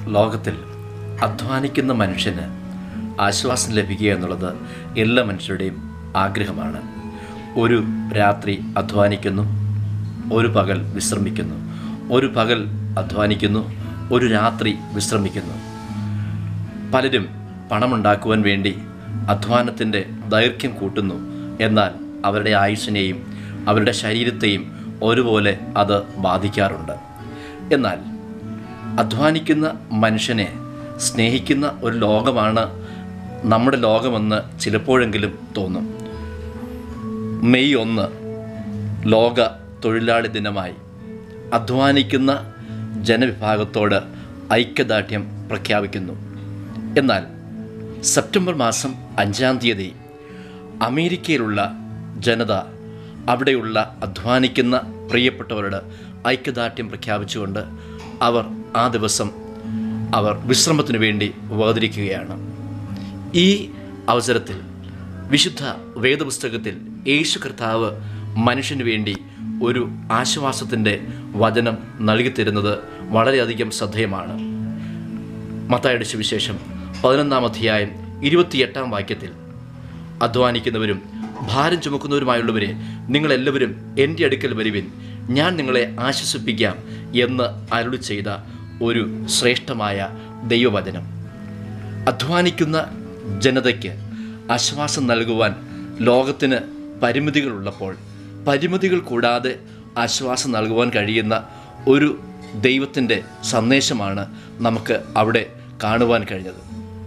ലോകത്തിൽ അധ്വാനിക്കുന്ന മനുഷ്യന് ആശ്വാസം ലഭിക്കുക എന്നുള്ളത് എല്ലാ മനുഷ്യരുടെയും ആഗ്രഹമാണ്. ഒരു രാത്രി അധ്വാനിക്കുന്നു, ഒരു പകൽ വിശ്രമിക്കുന്നു, ഒരു പകൽ അധ്വാനിക്കുന്നു, ഒരു രാത്രി വിശ്രമിക്കുന്നു. പലരും പണമുണ്ടാക്കുവാൻ വേണ്ടി അധ്വാനത്തിൻ്റെ ദൈർഘ്യം കൂട്ടുന്നു. എന്നാൽ അവരുടെ ആയുസ്സിനെയും അവരുടെ ശരീരത്തെയും ഒരുപോലെ അത് ബാധിക്കാറുണ്ട്. എന്നാൽ അധ്വാനിക്കുന്ന മനുഷ്യനെ സ്നേഹിക്കുന്ന ഒരു ലോകമാണ് നമ്മുടെ ലോകമെന്ന് ചിലപ്പോഴെങ്കിലും തോന്നും. മെയ് 1 ലോക തൊഴിലാളി ദിനമായി അധ്വാനിക്കുന്ന ജനവിഭാഗത്തോട് ഐക്യദാർഢ്യം പ്രഖ്യാപിക്കുന്നു. എന്നാൽ സെപ്റ്റംബർ മാസം 5-ാം തീയതി അമേരിക്കയിലുള്ള ജനത അവിടെയുള്ള അധ്വാനിക്കുന്ന പ്രിയപ്പെട്ടവരോട് ഐക്യദാർഢ്യം പ്രഖ്യാപിച്ചുകൊണ്ട് ആ ദിവസം വിശ്രമത്തിനു വേണ്ടി വേർതിരിക്കുകയാണ്. ഈ അവസരത്തിൽ വിശുദ്ധ വേദപുസ്തകത്തിൽ യേശു കർത്താവ് മനുഷ്യന് വേണ്ടി ഒരു ആശ്വാസത്തിൻ്റെ വചനം നൽകിത്തരുന്നത് വളരെയധികം ശ്രദ്ധേയമാണ്. മത്തായിയുടെ സുവിശേഷം 11-ാം അധ്യായം 28-ാം വാക്യത്തിൽ, അധ്വാനിക്കുന്നവരും ഭാരം ചുമക്കുന്നവരുമായുള്ളവരെ നിങ്ങളെല്ലാവരും എൻ്റെ അടുക്കൽ വരുവിൻ, ഞാൻ നിങ്ങളെ ആശ്വസിപ്പിക്കാം എന്ന് അരുളി ചെയ്ത ഒരു ശ്രേഷ്ഠമായ ദൈവവചനം. അധ്വാനിക്കുന്ന ജനതയ്ക്ക് ആശ്വാസം നൽകുവാൻ ലോകത്തിന് പരിമിതികളുള്ളപ്പോൾ പരിമിതികൾ കൂടാതെ ആശ്വാസം നൽകുവാൻ കഴിയുന്ന ഒരു ദൈവത്തിൻ്റെ സന്ദേശമാണ് നമുക്ക് അവിടെ കാണുവാൻ കഴിഞ്ഞത്.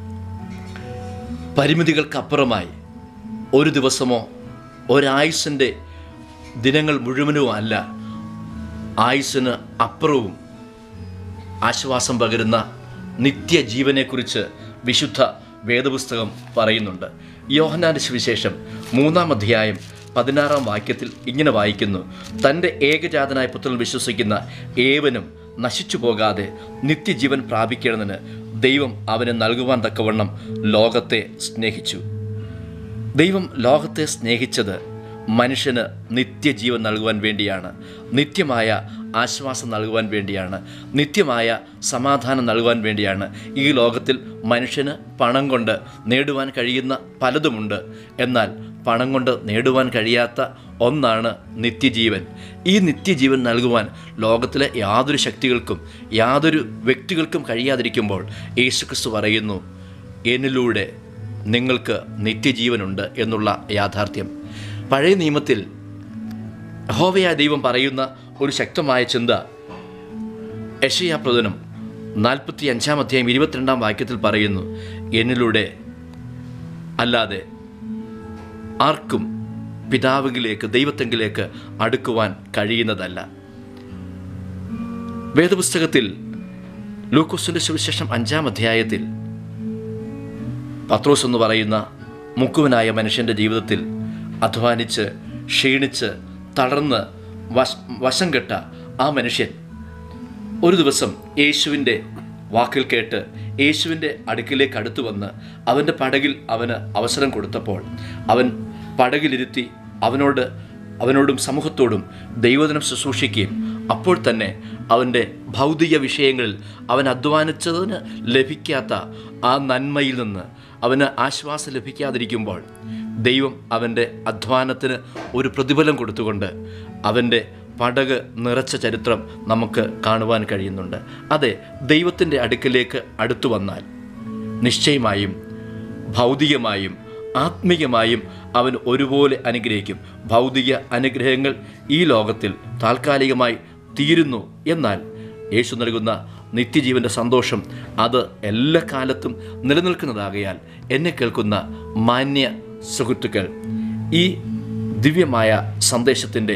പരിമിതികൾക്കപ്പുറമായി ഒരു ദിവസമോ ഒരായുസ്സിൻ്റെ ദിനങ്ങൾ മുഴുവനോ അല്ല, ആയുസ്സിന് അപ്പുറവും ആശ്വാസം പകരുന്ന നിത്യജീവനെക്കുറിച്ച് വിശുദ്ധ വേദപുസ്തകം പറയുന്നുണ്ട്. യോഹന്നാന്റെ സുവിശേഷം 3-ാം അധ്യായം 16-ാം വാക്യത്തിൽ ഇങ്ങനെ വായിക്കുന്നു: തൻ്റെ ഏകജാതനായ പുത്രനിൽ വിശ്വസിക്കുന്ന ഏവനും നശിച്ചു പോകാതെ നിത്യജീവൻ പ്രാപിക്കേണ്ടതിന് ദൈവം അവന് നൽകുവാൻ തക്കവണ്ണം ലോകത്തെ സ്നേഹിച്ചു. ദൈവം ലോകത്തെ സ്നേഹിച്ചത് മനുഷ്യന് നിത്യജീവൻ നൽകുവാൻ വേണ്ടിയാണ്, നിത്യമായ ആശ്വാസം നൽകുവാൻ വേണ്ടിയാണ്, നിത്യമായ സമാധാനം നൽകുവാൻ വേണ്ടിയാണ്. ഈ ലോകത്തിൽ മനുഷ്യന് പണം കൊണ്ട് നേടുവാൻ കഴിയുന്ന പലതുമുണ്ട്. എന്നാൽ പണം കൊണ്ട് നേടുവാൻ കഴിയാത്ത ഒന്നാണ് നിത്യജീവൻ. ഈ നിത്യജീവൻ നൽകുവാൻ ലോകത്തിലെ യാതൊരു ശക്തികൾക്കും യാതൊരു വ്യക്തികൾക്കും കഴിയാതിരിക്കുമ്പോൾ യേശുക്രിസ്തു പറയുന്നു, എന്നിലൂടെ നിങ്ങൾക്ക് നിത്യജീവനുണ്ട് എന്നുള്ള യാഥാർത്ഥ്യം. പഴയ നിയമത്തിൽ യഹോവയായ ദൈവം പറയുന്ന ഒരു ശക്തമായ ചിന്ത യെശയ്യാ പ്രവചനം 45-ാം അധ്യായം 22-ാം വാക്യത്തിൽ പറയുന്നു, എന്നിലൂടെ അല്ലാതെ ആർക്കും പിതാവിലേക്ക് ദൈവത്തെങ്കിലേക്ക് അടുക്കുവാൻ കഴിയുന്നതല്ല. വേദപുസ്തകത്തിൽ ലൂക്കോസിന്റെ സുവിശേഷം 5-ാം അധ്യായത്തിൽ പത്രോസ് എന്ന് പറയുന്ന മുക്കുവനായ മനുഷ്യൻ്റെ ജീവിതത്തിൽ അധ്വാനിച്ച് ക്ഷീണിച്ച് തളർന്ന് വശം കെട്ട ആ മനുഷ്യൻ ഒരു ദിവസം യേശുവിൻ്റെ വാക്കിൽ കേട്ട് യേശുവിൻ്റെ അടുക്കിലേക്ക് അടുത്തു വന്ന് അവൻ്റെ പടകിൽ അവന് അവസരം കൊടുത്തപ്പോൾ അവൻ പടകിലിരുത്തി അവനോടും സമൂഹത്തോടും ദൈവവചനം ശുശ്രൂഷിക്കുകയും അപ്പോൾ തന്നെ അവൻ്റെ ഭൗതിക വിഷയങ്ങളിൽ അവൻ അധ്വാനിച്ചതിന് ലഭിക്കാത്ത ആ നന്മയിൽ നിന്ന് അവന് ആശ്വാസം ലഭിക്കാതിരിക്കുമ്പോൾ ദൈവം അവൻ്റെ അധ്വാനത്തിന് ഒരു പ്രതിഫലം കൊടുത്തുകൊണ്ട് അവൻ്റെ പടക് നിറച്ച ചരിത്രം നമുക്ക് കാണുവാൻ കഴിയുന്നുണ്ട്. അതെ, ദൈവത്തിൻ്റെ അടുക്കലേക്ക് അടുത്തു വന്നാൽ നിശ്ചയമായും ഭൗതികമായും ആത്മീയമായും അവൻ ഒരുപോലെ അനുഗ്രഹിക്കും. ഭൗതിക അനുഗ്രഹങ്ങൾ ഈ ലോകത്തിൽ താൽക്കാലികമായി തീരുന്നു. എന്നാൽ യേശു നൽകുന്ന നിത്യജീവൻ്റെ സന്തോഷം അത് എല്ലാ കാലത്തും നിലനിൽക്കുന്നതാകയാൽ എന്നെ കേൾക്കുന്ന മാന്യ സുഹൃത്തുക്കൾ, ഈ ദിവ്യമായ സന്ദേശത്തിൻ്റെ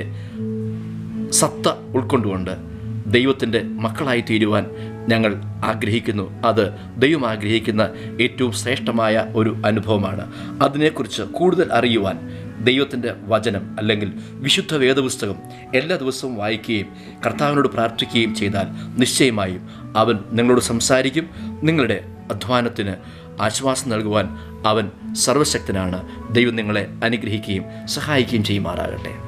സത്ത ഉൾക്കൊണ്ടുകൊണ്ട് ദൈവത്തിൻ്റെ മക്കളായി തീരുവാൻ ഞങ്ങൾ ആഗ്രഹിക്കുന്നു. അത് ദൈവം ആഗ്രഹിക്കുന്ന ഏറ്റവും ശ്രേഷ്ഠമായ ഒരു അനുഭവമാണ്. അതിനെക്കുറിച്ച് കൂടുതൽ അറിയുവാൻ ദൈവത്തിൻ്റെ വചനം അല്ലെങ്കിൽ വിശുദ്ധ വേദപുസ്തകം എല്ലാ ദിവസവും വായിക്കുകയും കർത്താവിനോട് പ്രാർത്ഥിക്കുകയും ചെയ്താൽ നിശ്ചയമായും അവൻ നിങ്ങളോട് സംസാരിക്കും. നിങ്ങളുടെ അധ്വാനത്തിന് ആശ്വാസം നൽകുവാൻ അവൻ സർവശക്തനാണ്. ദൈവം നിങ്ങളെ അനുഗ്രഹിക്കുകയും സഹായിക്കുകയും ചെയ്യുമാറാകട്ടെ.